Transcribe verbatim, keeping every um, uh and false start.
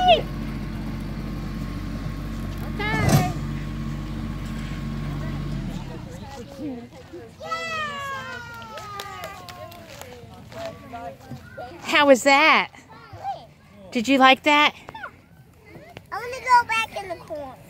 ready? Okay. How was that? Did you like that? I want to go back in the corner.